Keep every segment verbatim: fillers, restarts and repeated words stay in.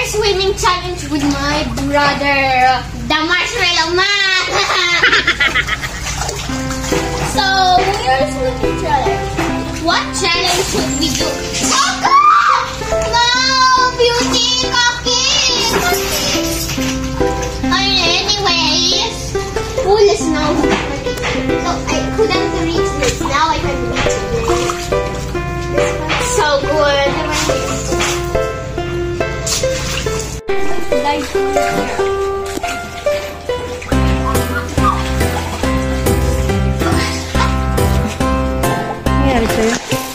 swimming challenge with my brother, the Marshmallow Man. So, here's swimming challenge. What challenge should we do? Coco! No! Beauty! Cocky! Anyways, oh, let's now. No, I couldn't reach this. Now I can reach it. So good. Guys, nangyari sa'yo?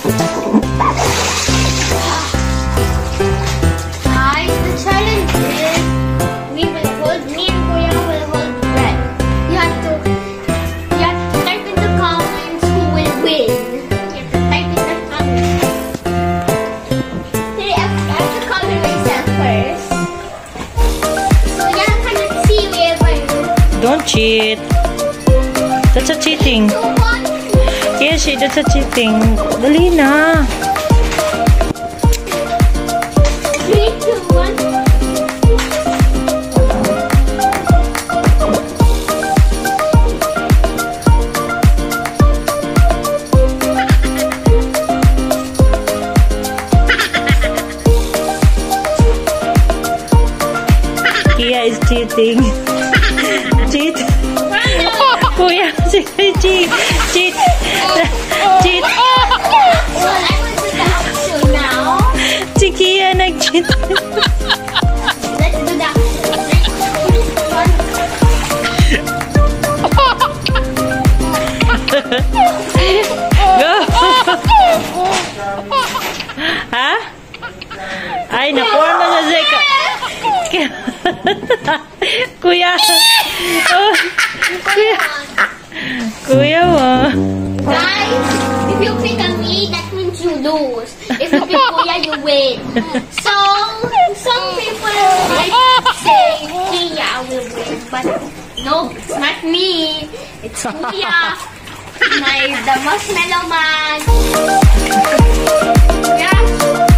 Guys, the challenge is we will hold, me and Kuya will hold breath. You have to, you have to type in the comments who will win. You have to type in the comments. Today, I have to comment myself first. So, yeah, I cannot see wherever you Don't cheat. That's a cheating. Khiashe, that's a cheating. Dali na. Three, two, one. Kia is cheating. Cheat. Kuya, cheat. Cheat. Cheat. Cheat. Well, I will do the action now. Si Kia nag-cheat. Let's do the action. Go. Ha? Ay, nakuha mo na Zeka. Kuya. Oh. Kuya. Kuya mo. Guys, if you pick on me, that means you lose. If you pick Kuya, you win. So, some people might say Kuya will win, but no, it's not me. It's Kuya, my the Marshmallow Man. Yeah.